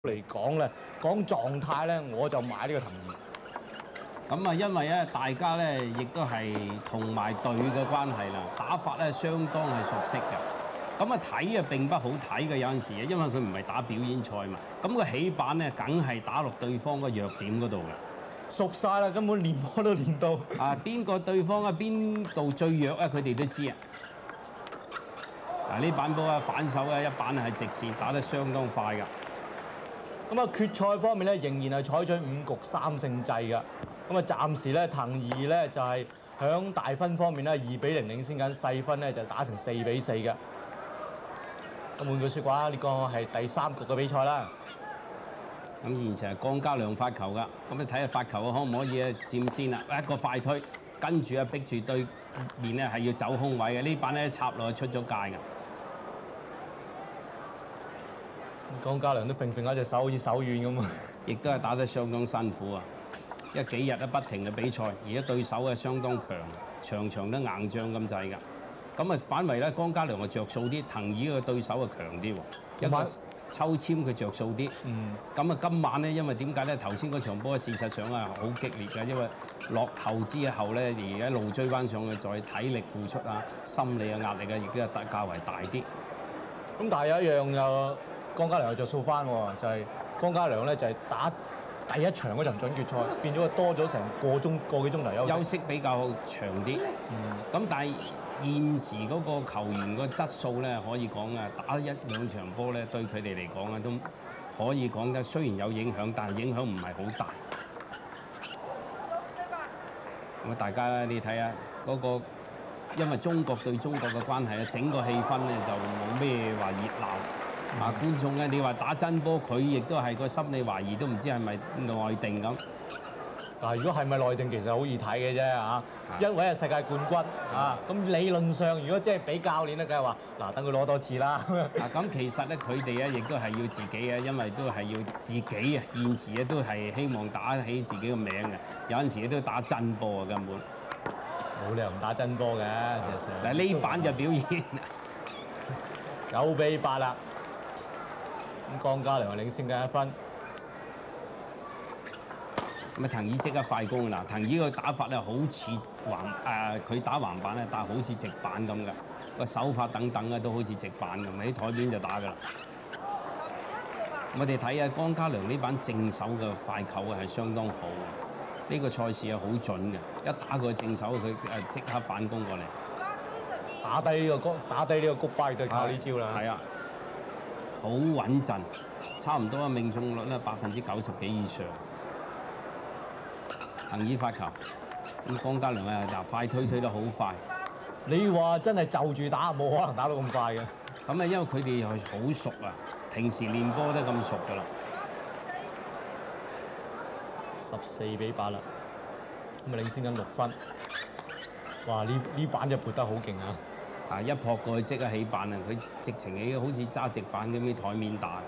嚟講咧，講狀態咧，我就買呢個藤兒。 咁啊，因為咧大家咧亦都係同埋隊嘅關係啦，打法咧相當係熟悉嘅。咁啊睇啊並不好睇嘅，有陣時啊，因為佢唔係打表演賽嘛。咁個起板咧，梗係打落對方個弱點嗰度嘅。 熟晒啦，根本練波都練到。 邊個對方啊邊度最弱啊，佢哋都知啊。呢板波啊反手啊一板係直線打得相當快㗎。 咁啊，決賽方面咧，仍然係採取5局3勝制㗎。咁啊，暫時咧，藤兒咧就係響大分方面咧2-0領先緊，細分咧就打成4-4嘅。咁換句説話，呢個係第3局嘅比賽啦。 咁現時係江嘉良發球㗎，咁你睇下發球可唔可以佔先啦？一個快推，跟住啊逼住對面咧係要走空位嘅，呢板咧插落去出咗界㗎。 江嘉良都揈揈下隻手，好似手軟咁啊！ 亦都係打得相當辛苦啊！因為幾日都不停嘅比賽，而家對手係相當強，場場都硬仗咁滯㗎。咁啊反為咧，江嘉良係着數啲，藤兒嘅對手係強啲喎。一個抽籤佢着數啲。咁啊今晚咧，因為點解咧？頭先嗰場波事實上係好激烈㗎，因為落後之後咧，而家一路追翻上去，再體力付出啊、心理嘅壓力啊，亦都係較為大啲。 咁但係有一樣又江嘉良又着數翻喎，就係江嘉良咧就係打第一場嗰場準決賽，變咗多咗成個幾鐘頭休息比較長啲。咁但係現時嗰個球員個質素咧，可以講啊，打1-2場波咧，對佢哋嚟講啊，都可以講得雖然有影響，但係影響唔係好大。咁啊，大家你睇下嗰個，因為中國對中國嘅關係啊，整個氣氛咧就冇咩話熱鬧。觀眾咧，你話打真波，佢亦都係個心理懷疑，都唔知係咪內定咁。 但係如果係咪內定，其實好易睇嘅啫嚇。一位係世界冠軍咁理論上如果即係俾教練咧，梗係話嗱，等佢攞多次啦。 咁其實咧，佢哋咧亦都係要自己嘅，因為都係要自己啊。現時咧都係希望打起自己嘅名嘅。有陣時都打真波啊，根本冇理由唔打真波嘅。事實上嗱，呢版就表現 9-8啦。咁江嘉良領先緊1分。 咁啊，藤兒即刻快攻嗱，藤兒個打法咧好似佢打橫板咧，但係好似直板咁嘅，個手法等等咧都好似直板咁，喺台面就打㗎啦。我哋睇下江嘉良呢板正手嘅快球係相當好嘅，呢個賽事係好準嘅，一打佢正手佢即刻反攻過嚟， 打低呢個谷巴就靠呢招啦。 係啊。好穩陣，差唔多啊命中率咧90%幾以上。藤兒發球，咁江嘉良啊嗱快推得好快。 你話真係就住打，冇可能打到咁快嘅。 咁啊，因為佢哋係好熟啊，平時練波都咁熟㗎啦。 14-8啦，咁啊領先緊6分。哇！呢板就撥得好勁啊！ 一撲過去即刻起板啊！佢直情起好似揸直板咁喺台面打。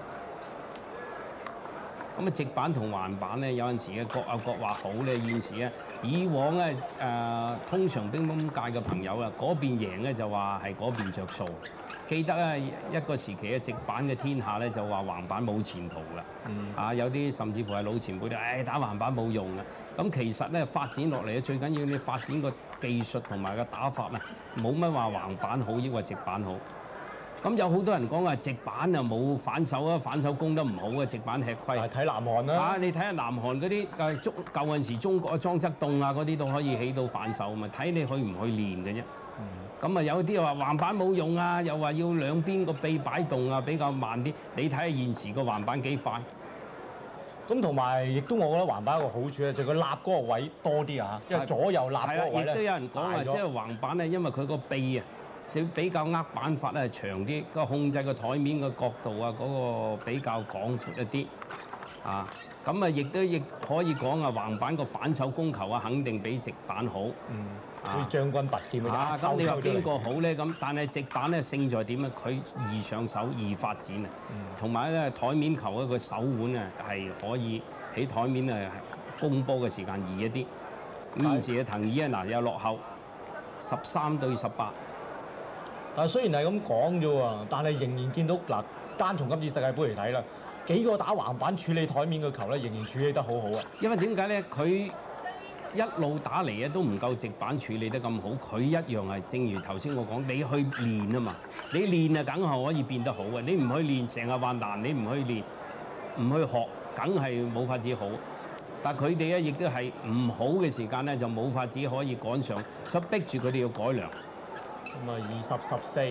咁啊，直板同橫板咧，有陣時嘅各有各話好咧。現時咧，以往咧通常乒乓界嘅朋友啊，嗰邊贏咧就話係嗰邊着數。記得咧一個時期嘅直板嘅天下咧，就話橫板冇前途㗎。有啲甚至乎係老前輩咧，打橫板冇用嘅。咁其實咧發展落嚟咧，最緊要你發展個技術同埋個打法啊，冇乜話橫板好，抑或直板好。咁有好多人講話直板又冇反手啊，反手攻得唔好啊，直板吃虧。 睇南韓啦。 你睇下南韓嗰啲舊陣時中國莊則棟啊嗰啲都可以起到反手嘛，睇你去唔去練嘅啫。咁有啲話橫板冇用啊，又話要兩邊個臂擺動啊比較慢啲。你睇下現時個橫板幾快。 咁同埋亦都我覺得橫板有個好處咧，就係佢立嗰個位多啲啊，因為左右立嗰個位咧。亦都有人講話， 即係橫板咧，因為佢個臂啊，就比較板法咧長啲，個控制個台面嘅角度啊，嗰個比較廣闊一啲。咁亦可以講啊，橫板個反手攻球啊，肯定比直板好。 好似將軍拔劍啊！ 咁你話邊個好咧？咁但係直板咧勝在點咧？佢易上手、易發展啊。同埋咧台面球咧，佢手腕啊係可以喺台面啊攻波嘅時間易一啲。咁現時嘅藤兒啊嗱又落後13-18。 但係雖然係咁講啫喎，但係仍然見到嗱，單從今次世界盃嚟睇啦， 幾個打橫板處理台面嘅球咧，仍然處理得好好啊！ 因為點解咧？佢一路打嚟咧都唔夠直板處理得咁好，佢一樣係正如頭先我講，你去練啊嘛，你練啊梗係可以變得好嘅，你唔去練成日話難，你唔去練唔去學，梗係冇法子好。但係佢哋咧亦都係唔好嘅時間咧，就冇法子可以趕上，所以逼住佢哋要改良。 咁啊20-14，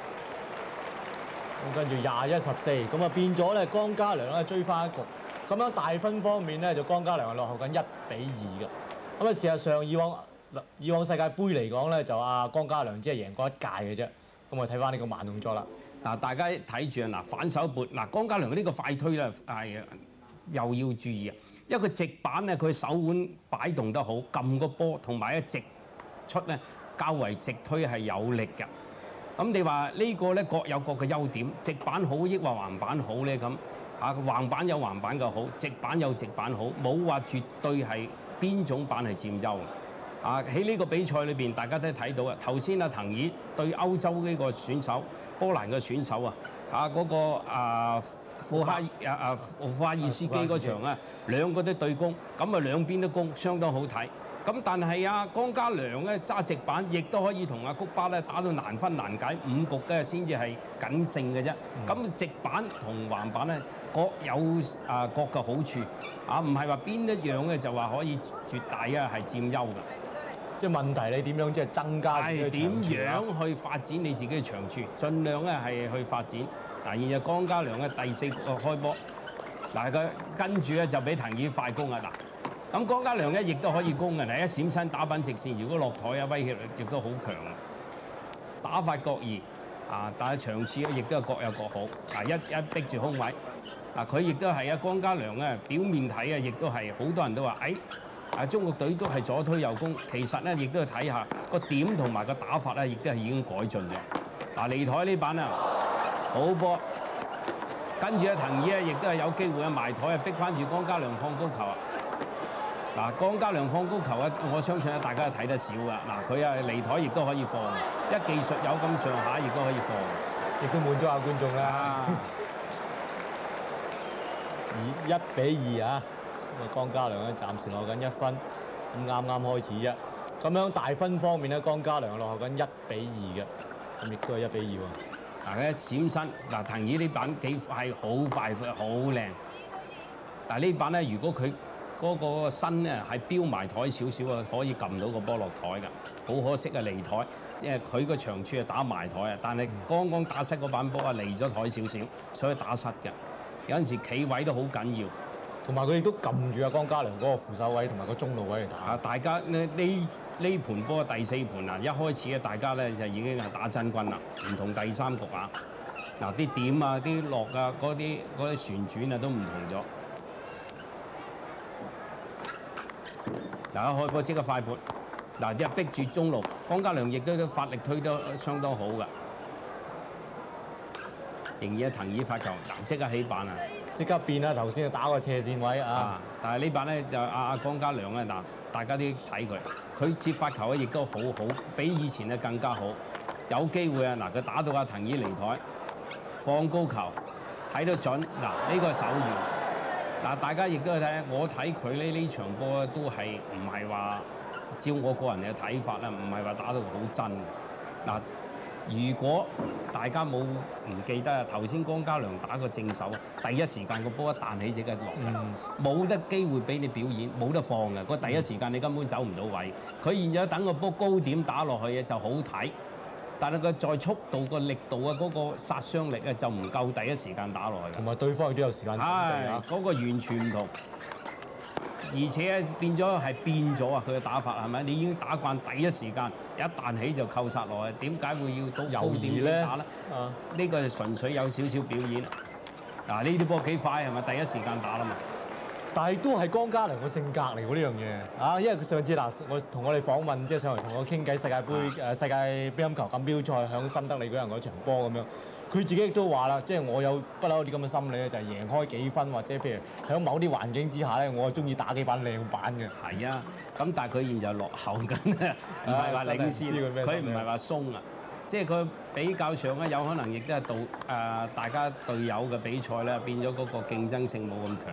咁跟住21-14，咁啊變咗咧江嘉良咧追翻一局。咁樣大分方面咧就江嘉良係落後緊1-2嘅。咁啊事實上以往世界盃嚟講咧就江嘉良只係贏過1屆嘅啫。咁我睇翻呢個慢動作啦。 嗱，大家睇住啊！嗱，反手撥嗱，江嘉良呢個快推咧係又要注意啊！因為佢直板咧，佢手腕擺動得好，撳個波同埋一直出咧，較為直推係有力嘅。咁你話呢個咧各有各嘅優點，直板好抑或橫板好咧？咁橫板有橫板嘅好，直板有直板好，冇話絕對係邊種板係佔優。喺呢個比賽裏邊，大家都睇到啊！頭先阿滕爾對歐洲呢個選手，波蘭嘅選手嗰個庫哈爾斯基嗰場啊，兩個都對攻，咁啊兩邊都攻，相當好睇。咁但係江嘉良咧揸直板，亦都可以同谷巴咧打到難分難解，5局嘅先至係僅勝嘅啫。咁直板同橫板咧各有各嘅好處，唔係話邊一樣咧就話可以絕大係佔優㗎。 即係問題，你點樣即係增加自己嘅長處？ 點樣去發展你自己嘅長處？盡量咧係去發展。嗱，現在江嘉良嘅第4局開波，嗱佢跟住咧就俾滕爾快攻啊！嗱，咁江嘉良咧亦都可以攻嘅，嗱一閃身打板直線，如果落台威脅力亦都好強啊！打法各異但係長處咧亦都係各有各好。一逼住空位，佢亦都係江嘉良咧表面睇亦都係好多人都話中國隊都係左推右攻，其實咧亦都要睇下個點同埋個打法咧，亦都係已經改進咗。離台呢板好波，跟住滕爾亦都係有機會埋台逼翻住江嘉良放高球江嘉良放高球我相信大家都睇得少㗎。佢離台亦都可以放，一技術有咁上下，亦都可以放， 亦都滿足下觀眾啦。1-2江嘉良咧暫時落緊1分，咁啱開始啫。咁樣大分方面咧，江嘉良落後緊1-2嘅，咁亦都係1-2喎。 一閃身滕爾呢板幾係好快，好靚。但係呢板咧，如果佢嗰個身咧係標埋台少少可以撳到個波落台㗎。好可惜離台，因為佢個長處係打埋台但係剛剛打失嗰板波離咗台少少，所以打失嘅。有陣時企位都好緊要。 同埋佢亦都撳住江嘉良嗰個扶手位同埋個中路位嚟打。 大家呢盤波第4盤一開始大家咧就已經係打真軍啦，唔同第3局啲點啲落嗰啲旋轉都唔同咗。大家開波即刻快撥，一逼住中路，江嘉良亦都發力推得相當好㗎。仍然滕爾發球，即刻起板即刻變啦！頭先就打個斜線位但係呢板咧就江嘉良咧大家都睇佢接發球亦都好好，比以前更加好。有機會佢打到滕爾離台，放高球睇得準。呢個手緣大家亦都睇，我睇佢呢場波都係唔係話照我個人嘅睇法唔係話打到好真如果大家唔記得頭先江嘉良打個正手，第一時間個波一彈起即刻落，冇得機會俾你表演，冇得放嘅。個第一時間你根本走唔到位。佢現在等個波高點打落去就好睇，但係佢再速度個力度嗰個殺傷力就唔夠第一時間打落去。 同埋對方亦都有時間準備嗰個完全唔同。而且變咗係變咗佢嘅打法係咪？你已經打慣第一時間一彈起就扣殺落去，點解會要到高點先打咧？呢個係純粹有少少表演。呢啲波幾快係咪？第一時間打啦嘛。 但係都係江嘉良嘅性格嚟喎呢樣嘢因為佢上次我同我哋訪問即係上嚟同我傾偈世界盃世界乒乓球錦標賽響新德里嗰陣嗰場波咁樣。佢自己亦都話啦，即係我有不嬲啲咁嘅心理咧，就係贏開幾分或者譬如喺某啲環境之下咧，我係中意打幾板靚板嘅。 係咁但係佢現在落後緊唔係話領先，佢唔係話鬆即係佢比較上咧，有可能亦都係大家隊友嘅比賽咧，變咗嗰個競爭性冇咁強。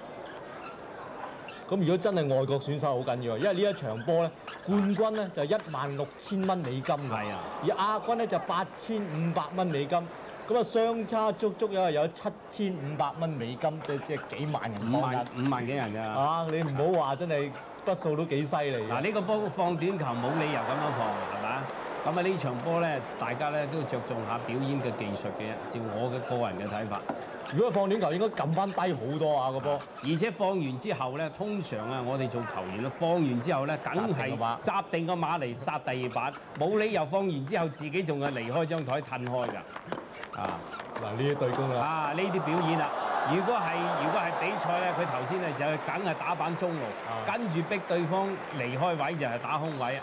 咁如果真係外國選手好緊要，因為呢一場波咧，冠軍咧就16,000蚊美金㗎， 係啊， 而亞軍咧就8,500蚊美金，咁啊相差足足有7,500蚊美金，即係幾萬人 5 幫萬幾人㗎。 啊！你唔好話真係筆數都幾犀利。 嗱，呢個波放短球冇理由咁樣放，係咪啊？咁啊呢場波咧，大家咧都着重下表演嘅技術嘅，照我嘅個人嘅睇法。 如果放短球應該撳翻低好多啊個波， 而且放完之後咧，通常啊我哋做球員咧，放完之後咧，梗係紮定個馬嚟殺第二板，冇理由放完之後自己仲係離開張台褪開㗎。啊， 嗱呢啲對攻啦， 啊呢啲表演啦。如果係比賽咧，佢頭先咧就梗係打板中路，跟住逼對方離開位就係打空位啊！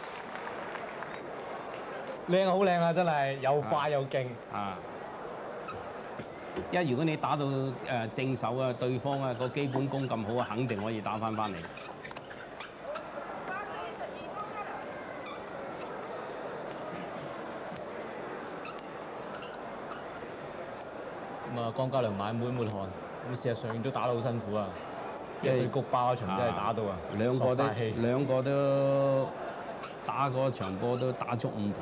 靚好靚啊！真係又快又勁啊！因為如果你打到正手啊，對方啊個基本功咁好啊，肯定可以打翻嚟。 咁啊，江嘉良滿滿汗，咁事實上都打得好辛苦啊！一對谷包嗰場真係打到啊， 兩個都打嗰場波都打足5盤。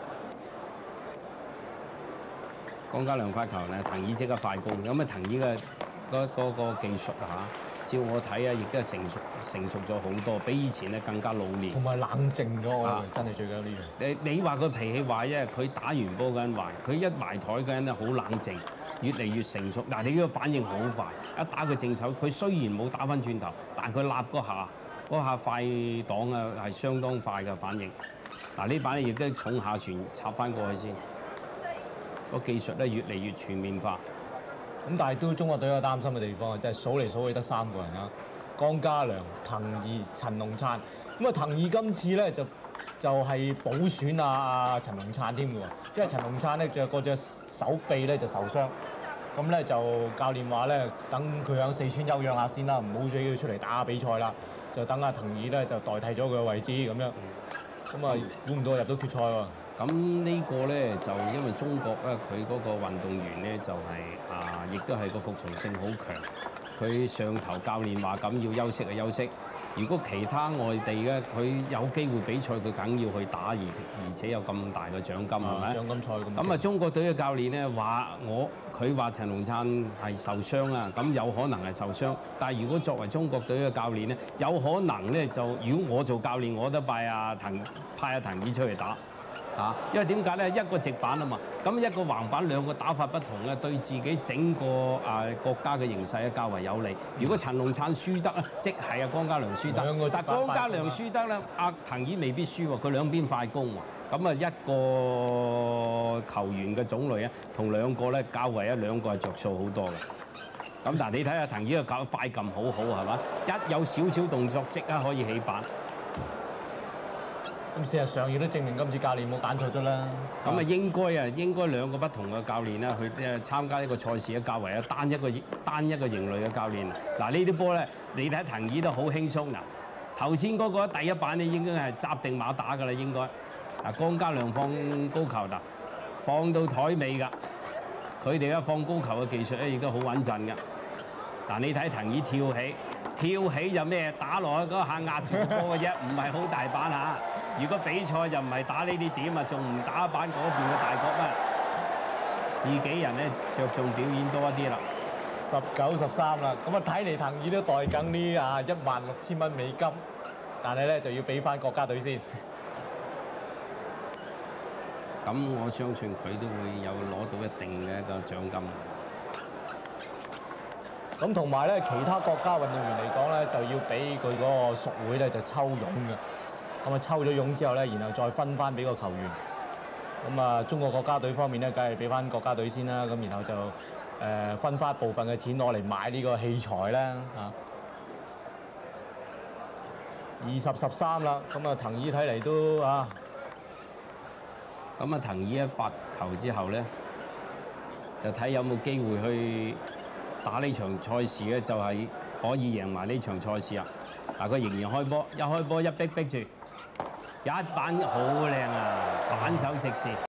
江嘉良發球咧，藤椅即刻快攻，咁啊藤椅嘅嗰個技術啊照我睇啊，亦都係成熟咗好多，比以前咧更加老練。 同埋冷靜咗，我真係最緊要呢樣。 你話佢脾氣壞啫，佢打完波嗰陣壞，佢一埋台嗰陣咧好冷靜，越嚟越成熟。嗱，你呢個反應好快，一打佢正手，佢雖然冇打翻轉頭，但係佢立嗰下快檔啊係相當快嘅反應。嗱，呢板咧亦都重下旋插翻過去先。個技術咧越嚟越全面化， 咁但係都中國隊有擔心嘅地方啊，即係數嚟數去得3個人啦，江嘉良、滕義、陳龍燦。咁啊滕義今次咧就係補選啊陳龍燦添嘅喎，因為陳龍燦咧就個隻手臂咧就受傷，咁咧就教練話咧等佢喺四川休養下先啦，唔好俾佢出嚟打下比賽啦，就等阿滕義咧就代替咗佢嘅位置咁樣，咁啊估唔到入到決賽喎。 咁呢個咧就因為中國咧佢嗰個運動員咧就係亦都係個服從性好強。佢上頭教練話咁要休息就休息。如果其他外地嘅佢有機會比賽，佢梗要去打，而且有咁大嘅獎金係咪？ 獎金賽咁啊，中國隊嘅教練咧話佢話陳龍燦係受傷啊，咁有可能係受傷。但係如果作為中國隊嘅教練咧，有可能咧就如果我做教練，我都派阿滕義出嚟打。因為點解咧？一個直板啊嘛，咁一個橫板兩個打法不同咧，對自己整個國家嘅形勢咧較為有利。如果陳龍燦輸得咧，即係江嘉良輸得。但江嘉良輸得咧，滕義未必輸喎，佢兩邊快攻喎。咁啊一個球員嘅種類啊，同兩個咧較為兩個係着數好多嘅。咁但係你睇下滕義嘅搞快撳好好係嘛？一有少少動作即刻可以起板。 咁事實上亦都證明今次教練冇揀錯咗啦。 咁啊應該兩個不同嘅教練啦，去參加呢個賽事嘅較為單一個型類嘅教練。嗱呢啲波咧，你睇滕義都好輕鬆嗱。頭先嗰個第一板咧應該係紮定馬打㗎啦，應該。嗱江嘉良放高球嗱，放到台尾㗎。佢哋放高球嘅技術咧亦都好穩陣㗎。嗱你睇滕義跳起就咩？打落去嗰下壓住個波嘅啫，唔係好大板嚇。如果比賽就唔係打呢啲點啊，仲唔打板嗰邊嘅大角咩？自己人咧着重表演多一啲啦。 19-13啦，咁啊睇嚟滕義都袋緊呢16,000蚊美金，但係咧就要俾翻國家隊先。 咁我相信佢都會有攞到一定嘅一個獎金。 咁同埋咧，其他國家運動員嚟講咧，就要俾佢嗰個屬會咧就抽傭嘅。咁啊抽咗傭之後咧，然後再分翻俾個球員。咁啊，中國國家隊方面咧，梗係俾翻國家隊先啦。咁然後就分翻一部分嘅錢攞嚟買呢個器材啦。20-13啦，咁啊滕義睇嚟都咁啊滕義一發球之後咧，就睇有冇機會去打呢場賽事咧，就係可以贏埋呢場賽事啊！嗱，佢仍然開波，一逼住，一板好靚啊，反手直射。